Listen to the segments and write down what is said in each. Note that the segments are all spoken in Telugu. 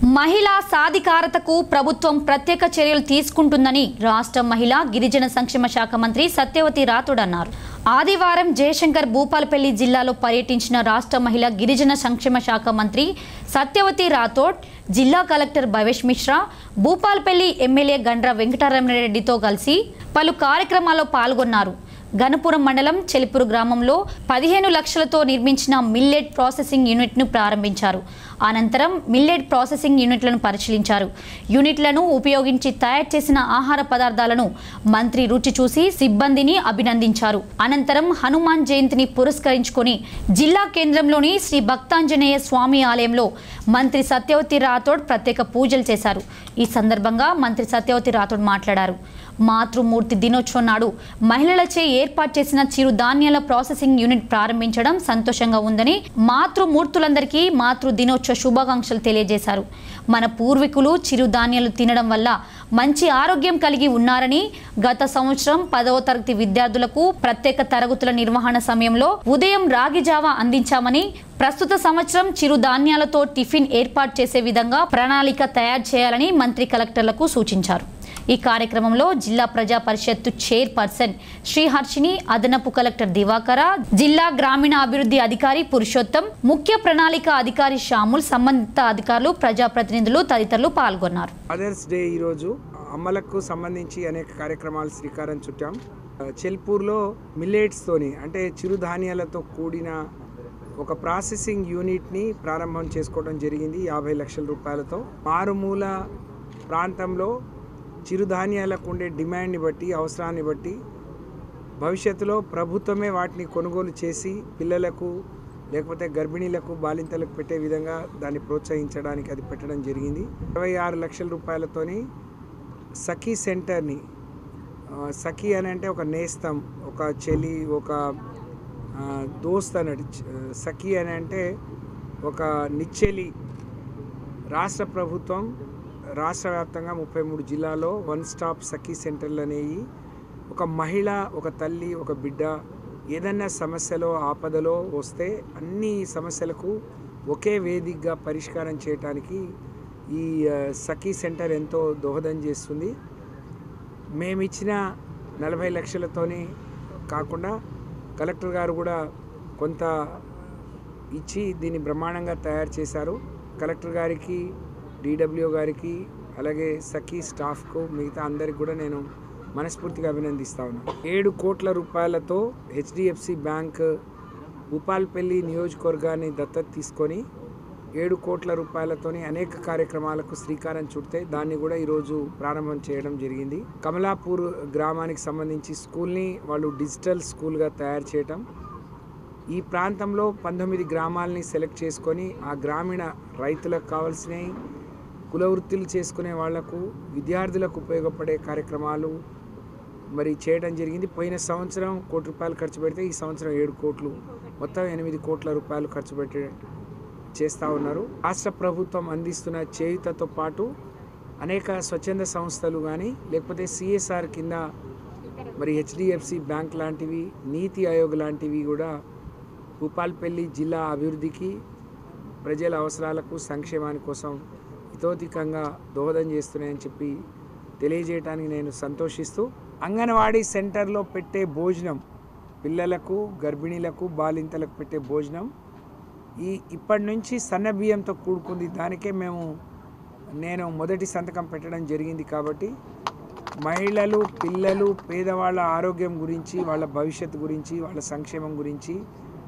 మహిళా సాధికారతకు ప్రభుత్వం ప్రత్యేక చర్యలు తీసుకుంటుందని రాష్ట్ర మహిళా గిరిజన సంక్షేమ శాఖ మంత్రి సత్యవతి రాథోడ్ అన్నారు. ఆదివారం జయశంకర్ భూపాలపల్లి జిల్లాలో పర్యటించిన రాష్ట్ర మహిళా గిరిజన సంక్షేమ శాఖ మంత్రి సత్యవతి రాథోడ్ జిల్లా కలెక్టర్ భవేష్ మిశ్రా, భూపాలపల్లి ఎమ్మెల్యే గండ్ర వెంకటరమణరెడ్డితో కలిసి పలు కార్యక్రమాల్లో పాల్గొన్నారు. గణపురం మండలం చెలిపూరు గ్రామంలో 15 లక్షలతో నిర్మించిన మిల్లెట్ ప్రాసెసింగ్ యూనిట్ను ప్రారంభించారు. అనంతరం మిల్లెట్ ప్రాసెసింగ్ యూనిట్లను పరిశీలించారు. యూనిట్లను ఉపయోగించి తయారు చేసిన ఆహార పదార్థాలను మంత్రి రుచి చూసి సిబ్బందిని అభినందించారు. అనంతరం హనుమాన్ జయంతిని పురస్కరించుకొని జిల్లా కేంద్రంలోని శ్రీ భక్తాంజనేయ స్వామి ఆలయంలో మంత్రి సత్యవతి రాథోడ్ ప్రత్యేక పూజలు చేశారు. ఈ సందర్భంగా మంత్రి సత్యవతి రాథోడ్ మాట్లాడారు. మాతృమూర్తి దినోత్సవం నాడు మహిళలచే ఏర్పాటు చేసిన చిరుధాన్యాల ప్రాసెసింగ్ యూనిట్ ప్రారంభించడం సంతోషంగా ఉందని, మాతృమూర్తులందరికీ మాతృ దినోత్సవ శుభాకాంక్షలు తెలియజేశారు. మన పూర్వీకులు చిరుధాన్యాలు తినడం వల్ల మంచి ఆరోగ్యం కలిగి ఉన్నారని, గత సంవత్సరం 10వ తరగతి విద్యార్థులకు ప్రత్యేక తరగతుల నిర్వహణ సమయంలో ఉదయం రాగి జావా అందించామని, ప్రస్తుత సంవత్సరం చిరుధాన్యాలతో టిఫిన్ ఏర్పాటు చేసే విధంగా ప్రణాళిక తయారు చేయాలని మంత్రి కలెక్టర్లకు సూచించారు. ఈ కార్యక్రమంలో జిల్లా ప్రజా పరిషత్తు చైర్పర్సన్ శ్రీహర్షిని, అదనపు కలెక్టర్ దివాకర, జిల్లా గ్రామీణ అభివృద్ధి అధికారి పురుషోత్తం, ముఖ్య ప్రణాళిక అధికారి శ్యాముల్, సంబంధిత అధికారులు, ప్రజాప్రతినిధులు తదితరులు పాల్గొన్నారు. మదర్స్ డే ఈరోజు అమ్మలకు సంబంధించి అనేక కార్యక్రమాలు శ్రీకారం చుట్టాం. చెల్పూర్లో మిల్లెట్స్తోని అంటే చిరుధాన్యాలతో కూడిన ఒక ప్రాసెసింగ్ యూనిట్ని ప్రారంభం చేసుకోవడం జరిగింది 50 లక్షల రూపాయలతో. మారుమూల ప్రాంతంలో చిరుధాన్యాలకు ఉండే డిమాండ్ని బట్టి, అవసరాన్ని బట్టి భవిష్యత్తులో ప్రభుత్వమే వాటిని కొనుగోలు చేసి పిల్లలకు లేకపోతే గర్భిణీలకు, బాలింతలకు పెట్టే విధంగా దాన్ని ప్రోత్సహించడానికి అది పెట్టడం జరిగింది. 26 లక్షల రూపాయలతోని సఖీ సెంటర్ని, సఖీ అని అంటే ఒక నేస్తం, ఒక చెలి, ఒక దోస్త్ అన్నట్టు. సఖీ అని అంటే ఒక నిచ్చెలి. రాష్ట్ర ప్రభుత్వం రాష్ట్ర వ్యాప్తంగా 33 జిల్లాలో 1 స్టాప్ సఖీ సెంటర్లు అనేవి ఒక మహిళ, ఒక తల్లి, ఒక బిడ్డ ఏదన్నా సమస్యలో, ఆపదలో వస్తే అన్ని సమస్యలకు ఒకే వేదికగా పరిష్కారం చేయడానికి ఈ సఖీ సెంటర్ ఎంతో దోహదం చేస్తుంది. మేమిచ్చిన 40 లక్షలతోనే కాకుండా కలెక్టర్ గారు కూడా కొంత ఇచ్చి దీన్ని బ్రహ్మాండంగా తయారు చేశారు. కలెక్టర్ గారికి, డిడబ్ల్యూ గారికి, అలాగే సఖీ స్టాఫ్కు, మిగతా అందరికి కూడా నేను మనస్ఫూర్తిగా అభినందిస్తా ఉన్నాను. 7 కోట్ల రూపాయలతో హెచ్డిఎఫ్సి బ్యాంక్ భూపాలపల్లి నియోజకవర్గాన్ని దత్తత తీసుకొని 7 కోట్ల రూపాయలతోని అనేక కార్యక్రమాలకు శ్రీకారం చుడితే దాన్ని కూడా ఈరోజు ప్రారంభం చేయడం జరిగింది. కమలాపూర్ గ్రామానికి సంబంధించి స్కూల్ని వాళ్ళు డిజిటల్ స్కూల్గా తయారు చేయటం, ఈ ప్రాంతంలో 19 గ్రామాలని సెలెక్ట్ చేసుకొని ఆ గ్రామీణ రైతులకు కావాల్సినవి, కుల వృత్తులు చేసుకునే వాళ్లకు, విద్యార్థులకు ఉపయోగపడే కార్యక్రమాలు మరి చేయడం జరిగింది. పోయిన సంవత్సరం 1 కోటి రూపాయలు ఖర్చు పెడితే ఈ సంవత్సరం 7 కోట్లు, మొత్తం 8 కోట్ల రూపాయలు ఖర్చు పెట్టి చేస్తూ ఉన్నారు. రాష్ట్ర ప్రభుత్వం అందిస్తున్న చేయూతతో పాటు అనేక స్వచ్ఛంద సంస్థలు కానీ లేకపోతే సిఎస్ఆర్ కింద మరి హెచ్డిఎఫ్సి బ్యాంక్ లాంటివి, నీతి ఆయోగ్ లాంటివి కూడా భూపాలపల్లి జిల్లా అభివృద్ధికి, ప్రజల అవసరాలకు, సంక్షేమాని కోసం హితోధికంగా దోహదం చేస్తున్నాయని చెప్పి తెలియజేయడానికి నేను సంతోషిస్తూ, అంగన్వాడీ సెంటర్లో పెట్టే భోజనం, పిల్లలకు, గర్భిణీలకు, బాలింతలకు పెట్టే భోజనం ఇప్పటి నుంచి సన్న బియ్యంతో కూడుకుంది. దానికే నేను మొదటి సంతకం పెట్టడం జరిగింది. కాబట్టి మహిళలు, పిల్లలు, పేదవాళ్ళ ఆరోగ్యం గురించి, వాళ్ళ భవిష్యత్తు గురించి, వాళ్ళ సంక్షేమం గురించి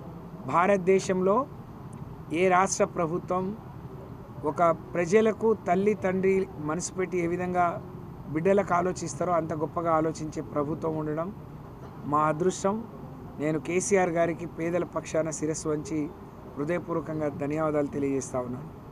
భారతదేశంలో ఏ రాష్ట్ర ప్రభుత్వం ఒక ప్రజలకు తల్లి, తండ్రి మనసు పెట్టి ఏ విధంగా బిడ్డలకు ఆలోచిస్తారో అంత గొప్పగా ఆలోచించే ప్రభుత్వం ఉండడం మా అదృష్టం. నేను కేసీఆర్ గారికి పేదల పక్షాన శిరస్సు వంచి హృదయపూర్వకంగా ధన్యవాదాలు తెలియజేస్తా ఉన్నాను.